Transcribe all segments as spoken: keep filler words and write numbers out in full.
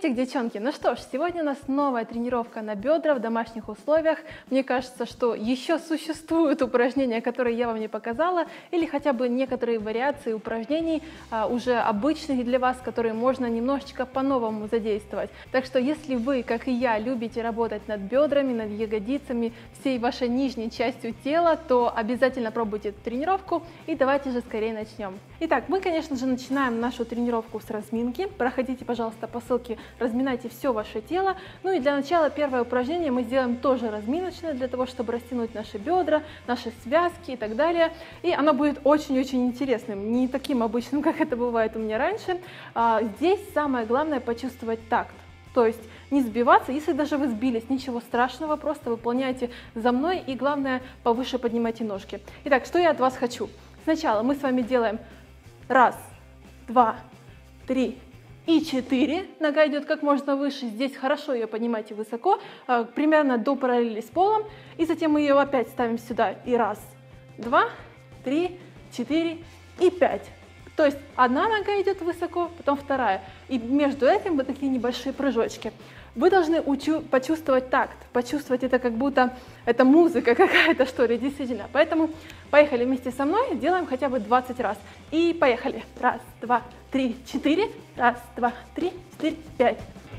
Приветик, девчонки! Ну что ж, сегодня у нас новая тренировка на бедра в домашних условиях. Мне кажется, что еще существуют упражнения, которые я вам не показала, или хотя бы некоторые вариации упражнений, а, уже обычных для вас, которые можно немножечко по-новому задействовать. Так что если вы, как и я, любите работать над бедрами, над ягодицами, всей вашей нижней частью тела, то обязательно пробуйте эту тренировку и давайте же скорее начнем. Итак, мы, конечно же, начинаем нашу тренировку с разминки. Проходите, пожалуйста, по ссылке, разминайте все ваше тело. Ну и для начала первое упражнение мы сделаем тоже разминочное, для того, чтобы растянуть наши бедра, наши связки и так далее. И оно будет очень-очень интересным, не таким обычным, как это бывает у меня раньше. А, здесь самое главное почувствовать такт. То есть не сбиваться, если даже вы сбились, ничего страшного, просто выполняйте за мной и главное повыше поднимайте ножки. Итак, что я от вас хочу? Сначала мы с вами делаем раз, два, три и четыре. Нога идет как можно выше, здесь хорошо ее поднимайте высоко, примерно до параллели с полом. И затем мы ее опять ставим сюда. И раз, два, три, четыре и пять. То есть одна нога идет высоко, потом вторая. И между этим вот такие небольшие прыжочки. Вы должны почувствовать такт, почувствовать это, как будто это музыка какая-то, что ли, действительно. Поэтому поехали вместе со мной, делаем хотя бы двадцать раз. И поехали. Раз, два, три, четыре. Раз, два, три, четыре, пять.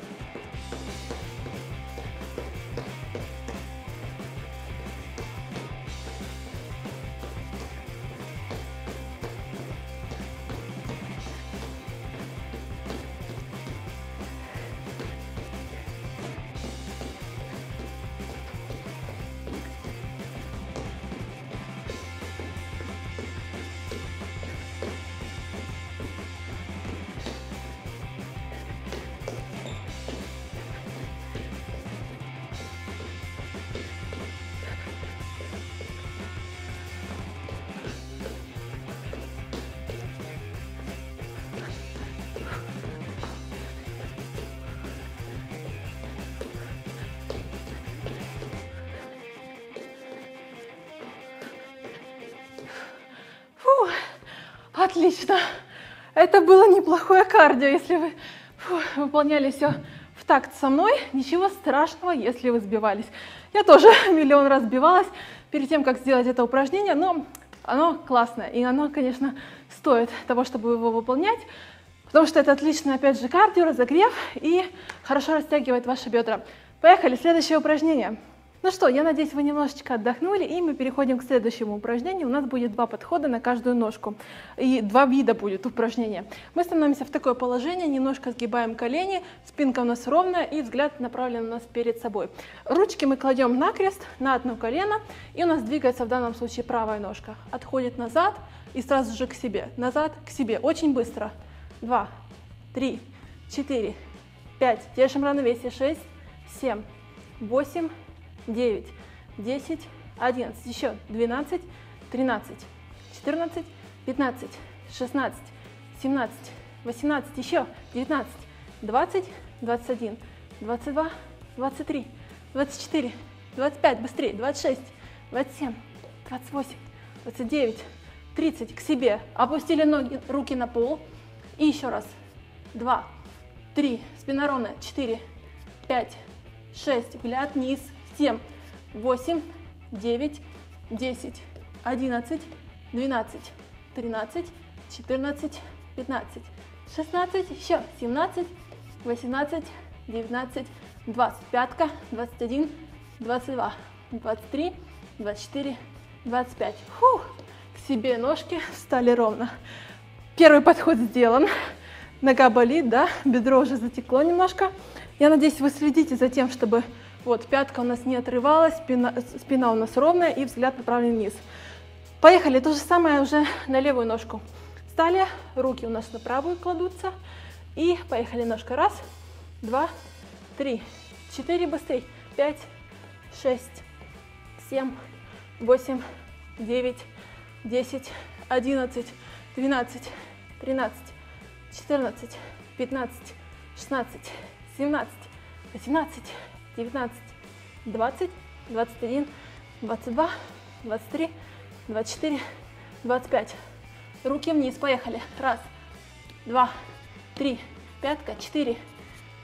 Отлично! Это было неплохое кардио, если вы фу, выполняли все в такт со мной. Ничего страшного, если вы сбивались. Я тоже миллион раз сбивалась перед тем, как сделать это упражнение, но оно классное, и оно, конечно, стоит того, чтобы его выполнять, потому что это отличное, опять же, кардио, разогрев и хорошо растягивает ваши бедра. Поехали, следующее упражнение. Ну что, я надеюсь, вы немножечко отдохнули, и мы переходим к следующему упражнению. У нас будет два подхода на каждую ножку, и два вида будет упражнения. Мы становимся в такое положение, немножко сгибаем колени, спинка у нас ровная, и взгляд направлен у нас перед собой. Ручки мы кладем накрест на одно колено, и у нас двигается в данном случае правая ножка. Отходит назад и сразу же к себе, назад к себе, очень быстро. Два, три, четыре, пять, держим равновесие, шесть, семь, восемь, девять, десять, одиннадцать, еще двенадцать, тринадцать, четырнадцать, пятнадцать, шестнадцать, семнадцать, восемнадцать, еще девятнадцать, двадцать, двадцать один, двадцать два, двадцать три, двадцать четыре, двадцать пять, быстрее, двадцать шесть, двадцать семь, двадцать восемь, двадцать девять, тридцать, к себе. Опустили ноги, руки на пол. И еще раз. два, три, спина ровная, четыре, пять, шесть, взгляд вниз. семь, восемь, девять, десять, одиннадцать, двенадцать, тринадцать, четырнадцать, пятнадцать, шестнадцать, еще семнадцать, восемнадцать, девятнадцать, двадцать, пятка, двадцать один, двадцать два, двадцать три, двадцать четыре, двадцать пять. Фух, к себе ножки, встали ровно. Первый подход сделан. Нога болит, да, бедро уже затекло немножко. Я надеюсь, вы следите за тем, чтобы вот пятка у нас не отрывалась, спина, спина у нас ровная и взгляд направлен вниз. Поехали, то же самое уже на левую ножку. Встали, руки у нас на правую кладутся. И поехали, ножка. Раз, два, три, четыре, быстрее. Пять, шесть, семь, восемь, девять, десять, одиннадцать, двенадцать, тринадцать, четырнадцать, пятнадцать, шестнадцать, семнадцать, восемнадцать, девятнадцать, двадцать, двадцать один, двадцать два, двадцать три, двадцать четыре, двадцать пять. Руки вниз, поехали. Раз, два, три, пятка, четыре,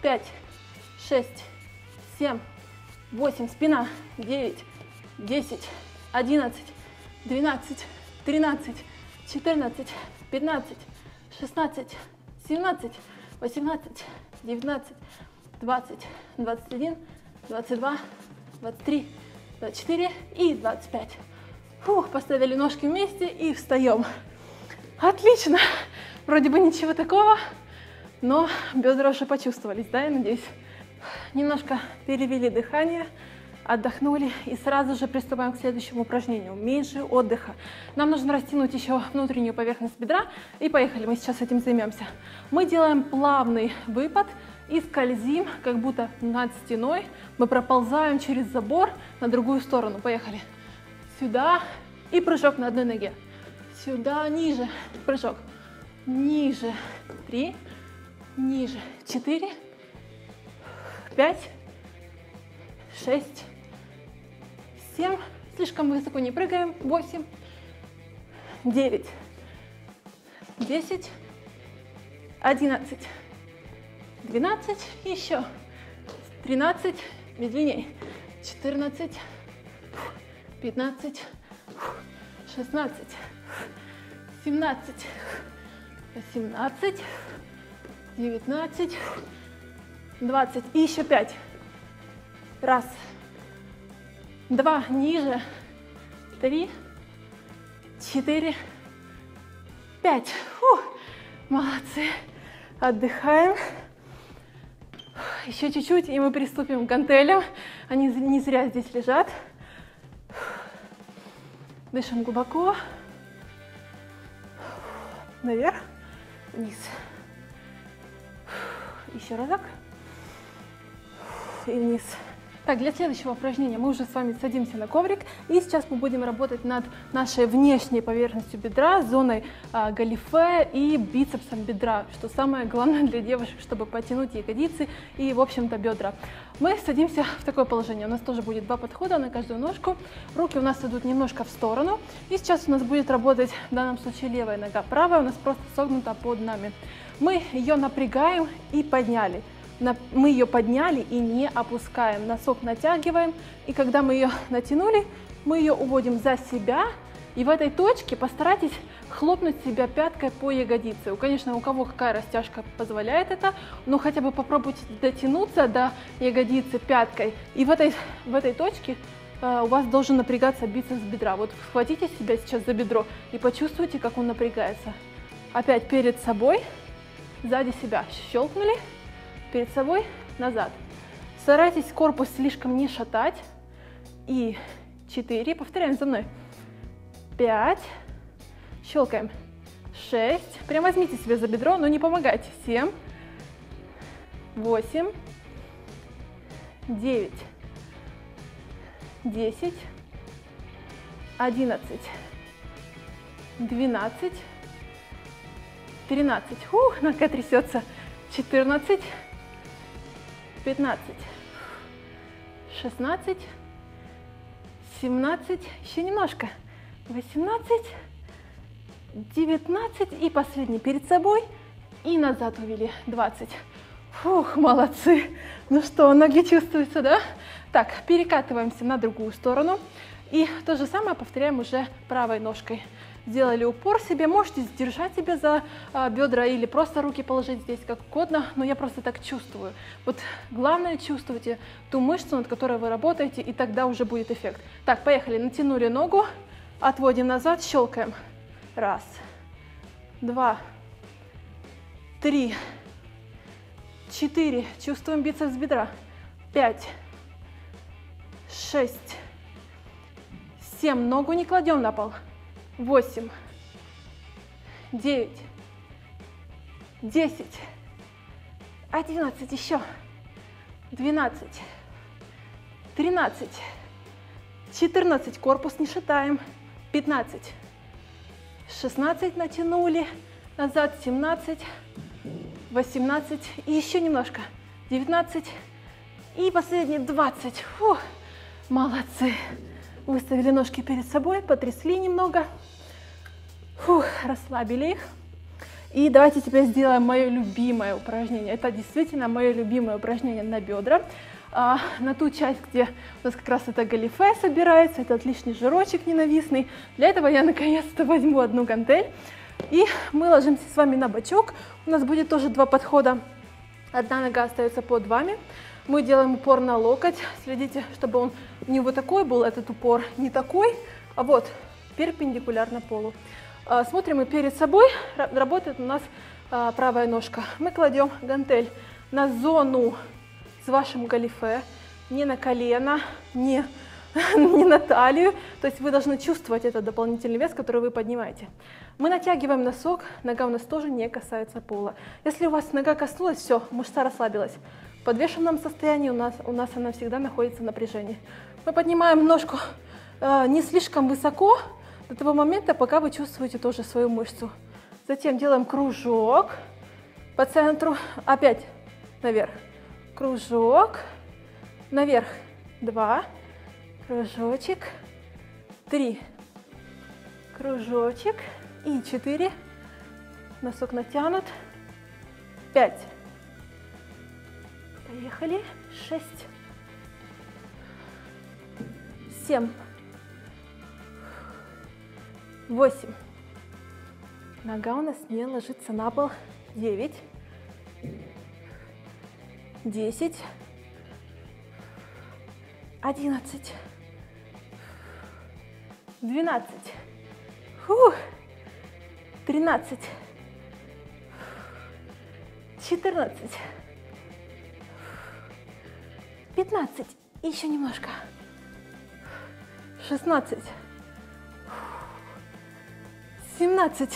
пять, шесть, семь, восемь, спина, девять, десять, одиннадцать, двенадцать, тринадцать, четырнадцать, пятнадцать, шестнадцать, семнадцать, восемнадцать, девятнадцать, двадцать, двадцать один, двадцать два, двадцать три, двадцать четыре и двадцать пять. Фух, поставили ножки вместе и встаем. Отлично. Вроде бы ничего такого, но бедра уже почувствовались, да, я надеюсь. Немножко перевели дыхание, отдохнули и сразу же приступаем к следующему упражнению. Меньше отдыха. Нам нужно растянуть еще внутреннюю поверхность бедра. И поехали, мы сейчас этим займемся. Мы делаем плавный выпад и скользим, как будто над стеной. Мы проползаем через забор на другую сторону. Поехали. Сюда и прыжок на одной ноге. Сюда, ниже, прыжок. Ниже. Три. Ниже. Четыре. Пять. Шесть. Семь. Слишком высоко не прыгаем. Восемь. Девять. Десять. Одиннадцать. Двенадцать. Еще. Тринадцать. Медленней. Четырнадцать. Пятнадцать. Шестнадцать. Семнадцать. Восемнадцать. Девятнадцать. Двадцать. И еще пять. Раз. Два. Ниже. Три. Четыре. Пять. Фу. Молодцы. Отдыхаем. Еще чуть-чуть, и мы приступим к гантелям. Они не зря здесь лежат. Дышим глубоко. Наверх. Вниз. Еще разок. И вниз. Так, для следующего упражнения мы уже с вами садимся на коврик. И сейчас мы будем работать над нашей внешней поверхностью бедра, зоной а, галифе и бицепсом бедра, что самое главное для девушек, чтобы потянуть ягодицы и, в общем-то, бедра. Мы садимся в такое положение. У нас тоже будет два подхода на каждую ножку. Руки у нас идут немножко в сторону. И сейчас у нас будет работать, в данном случае, левая нога. Правая у нас просто согнута под нами. Мы ее напрягаем и подняли. Мы ее подняли и не опускаем. Носок натягиваем. И когда мы ее натянули, мы ее уводим за себя. И в этой точке постарайтесь хлопнуть себя пяткой по ягодице. Конечно, у кого какая растяжка позволяет это, но хотя бы попробуйте дотянуться до ягодицы пяткой. И в этой, в этой точке э, у вас должен напрягаться бицепс бедра. Вот схватите себя сейчас за бедро и почувствуйте, как он напрягается. Опять перед собой, сзади себя. Щелкнули. Перед собой, назад. Старайтесь корпус слишком не шатать. И четыре. Повторяем за мной. Пять. Щелкаем. Шесть. Прям возьмите себя за бедро, но не помогайте. Семь. Восемь. Девять. Десять. Одиннадцать. Двенадцать. Тринадцать. Ух, нога трясется. Четырнадцать. пятнадцать, шестнадцать, семнадцать, еще немножко, восемнадцать, девятнадцать и последний перед собой и назад увели, двадцать. Фух, молодцы. Ну что, ноги чувствуются, да? Так, перекатываемся на другую сторону и то же самое повторяем уже правой ножкой. Сделали упор себе, можете сдержать себя за а, бедра или просто руки положить здесь как угодно, но я просто так чувствую. Вот главное, чувствуйте ту мышцу, над которой вы работаете, и тогда уже будет эффект. Так, поехали, натянули ногу, отводим назад, щелкаем. Раз, два, три, четыре, чувствуем бицепс бедра. Пять, шесть, семь, ногу не кладем на пол. Восемь, девять, десять, одиннадцать, еще, двенадцать, тринадцать, четырнадцать, корпус не шатаем, пятнадцать, шестнадцать, натянули, назад, семнадцать, восемнадцать, и еще немножко, девятнадцать, и последний, двадцать. Фух, молодцы. Выставили ножки перед собой, потрясли немного. Фух, расслабили их. И давайте теперь сделаем мое любимое упражнение. Это действительно мое любимое упражнение на бедра. А, на ту часть, где у нас как раз это галифе собирается, этот лишний жирочек ненавистный. Для этого я наконец-то возьму одну гантель. И мы ложимся с вами на бочок. У нас будет тоже два подхода. Одна нога остается под вами. Мы делаем упор на локоть. Следите, чтобы он не вот такой был, этот упор, не такой, а вот перпендикулярно полу. Смотрим мы перед собой. Работает у нас правая ножка. Мы кладем гантель на зону с вашим галифе, не на колено, не, не на талию. То есть вы должны чувствовать этот дополнительный вес, который вы поднимаете. Мы натягиваем носок, нога у нас тоже не касается пола. Если у вас нога коснулась, все, мышца расслабилась. В подвешенном состоянии у нас, у нас она всегда находится в напряжении. Мы поднимаем ножку э, не слишком высоко, до того момента, пока вы чувствуете тоже свою мышцу. Затем делаем кружок по центру, опять наверх. Кружок, наверх, два, кружочек, три, кружочек и четыре, носок натянут, пять, поехали, шесть, семь, восемь, нога у нас не ложится на пол, девять, десять, одиннадцать, двенадцать, фух, тринадцать, четырнадцать, пятнадцать, еще немножко, шестнадцать, семнадцать,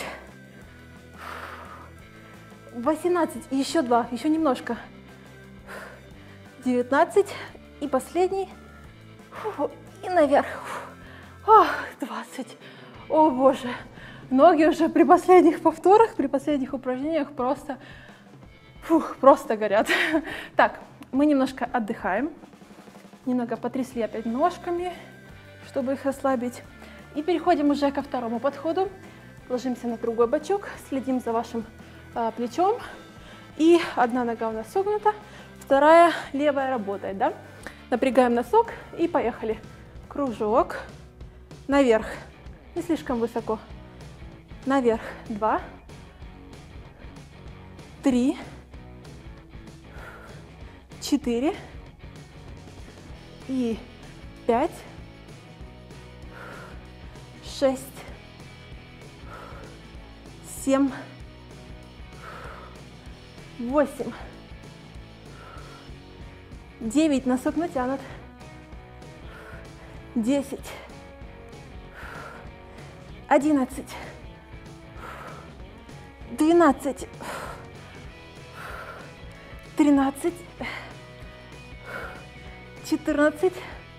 восемнадцать, еще два, еще немножко, девятнадцать и последний, фу, и наверх, О, двадцать, о боже, ноги уже при последних повторах, при последних упражнениях просто, фух, просто горят. Так, мы немножко отдыхаем, немного потрясли опять ножками, чтобы их ослабить, и переходим уже ко второму подходу. Ложимся на другой бочок, следим за вашим а, плечом, и одна нога у нас согнута, вторая левая работает, да? Напрягаем носок и поехали. Кружок, наверх, не слишком высоко, наверх, два, три, четыре и пять, шесть, семь, восемь, девять, носок натянут, десять, одиннадцать, двенадцать, тринадцать, четырнадцать,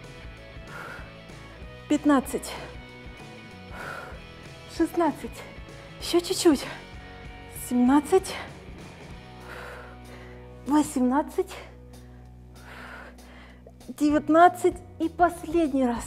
пятнадцать, шестнадцать, еще чуть-чуть, семнадцать, восемнадцать, девятнадцать и последний раз.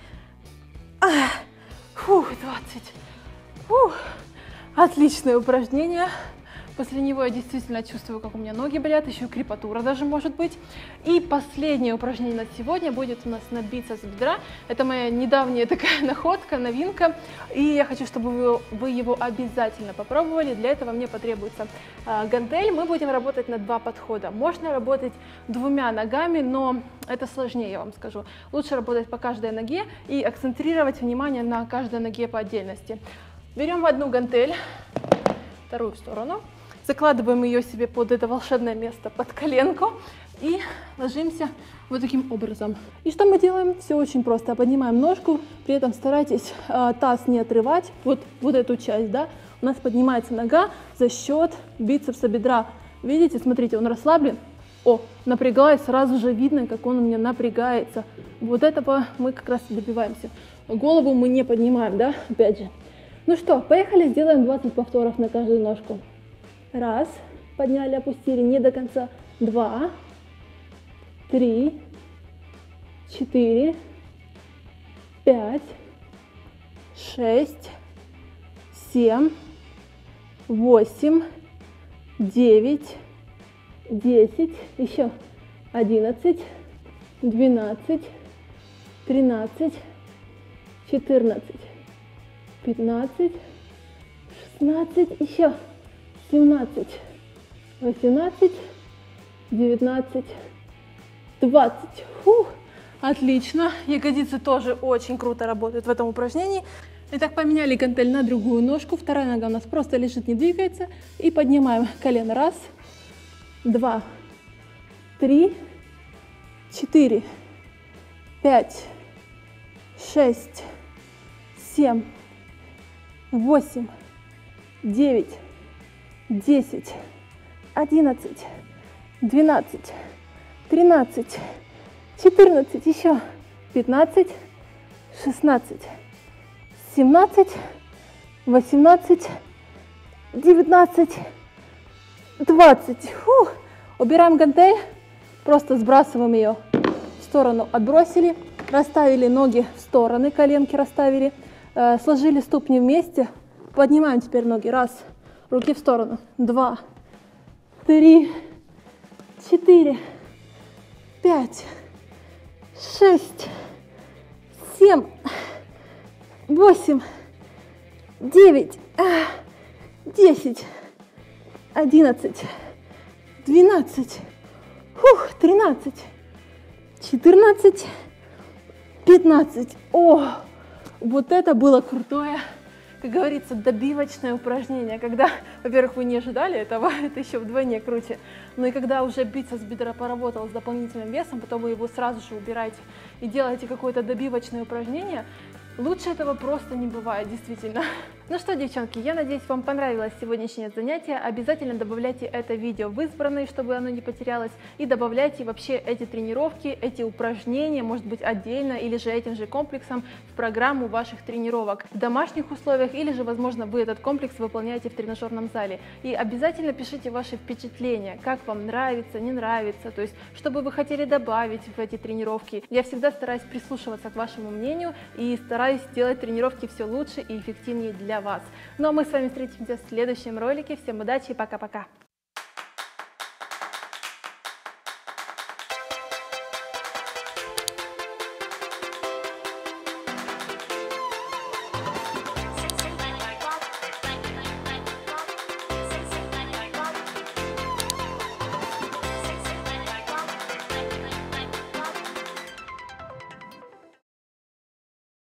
Фух, двадцать. Фух. Отличное упражнение. После него я действительно чувствую, как у меня ноги болят, еще крепатура даже может быть. И последнее упражнение на сегодня будет у нас на бицепс бедра. Это моя недавняя такая находка, новинка. И я хочу, чтобы вы, вы его обязательно попробовали. Для этого мне потребуется э, гантель. Мы будем работать на два подхода. Можно работать двумя ногами, но это сложнее, я вам скажу. Лучше работать по каждой ноге и акцентрировать внимание на каждой ноге по отдельности. Берем одну гантель, вторую сторону. Закладываем ее себе под это волшебное место, под коленку, и ложимся вот таким образом. И что мы делаем? Все очень просто. Поднимаем ножку, при этом старайтесь э, таз не отрывать, вот, вот эту часть, да. У нас поднимается нога за счет бицепса бедра. Видите, смотрите, он расслаблен. О, напрягалась, сразу же видно, как он у меня напрягается. Вот этого мы как раз и добиваемся. Голову мы не поднимаем, да, опять же. Ну что, поехали, сделаем двадцать повторов на каждую ножку. Раз, подняли, опустили, не до конца. Два, три, четыре, пять, шесть, семь, восемь, девять, десять, еще одиннадцать, двенадцать, тринадцать, четырнадцать, пятнадцать, шестнадцать, еще семнадцать, восемнадцать, девятнадцать, двадцать. Фух, отлично. Ягодицы тоже очень круто работают в этом упражнении. Итак, поменяли гантель на другую ножку. Вторая нога у нас просто лежит, не двигается. И поднимаем колено. Раз, два, три, четыре, пять, шесть, семь, восемь, девять, десять, одиннадцать, двенадцать, тринадцать, четырнадцать, еще пятнадцать, шестнадцать, семнадцать, восемнадцать, девятнадцать, двадцать. Фух. Убираем гантель, просто сбрасываем ее в сторону, отбросили, расставили ноги в стороны, коленки расставили, э, сложили ступни вместе, поднимаем теперь ноги, раз, руки в сторону, два, три, четыре, пять, шесть, семь, восемь, девять, десять, одиннадцать, двенадцать, фух, тринадцать, четырнадцать, пятнадцать. О, вот это было крутое, как говорится, добивочное упражнение, когда, во-первых, вы не ожидали этого, это еще вдвойне круче, но и когда уже бицепс бедра поработал с дополнительным весом, потом вы его сразу же убираете и делаете какое-то добивочное упражнение, лучше этого просто не бывает, действительно. Ну что, девчонки, я надеюсь, вам понравилось сегодняшнее занятие. Обязательно добавляйте это видео в избранные, чтобы оно не потерялось. И добавляйте вообще эти тренировки, эти упражнения, может быть, отдельно или же этим же комплексом в программу ваших тренировок в домашних условиях, или же, возможно, вы этот комплекс выполняете в тренажерном зале. И обязательно пишите ваши впечатления, как вам нравится, не нравится, то есть, что бы вы хотели добавить в эти тренировки. Я всегда стараюсь прислушиваться к вашему мнению и стараюсь делать тренировки все лучше и эффективнее для вас. Ну а мы с вами встретимся в следующем ролике. Всем удачи и пока-пока!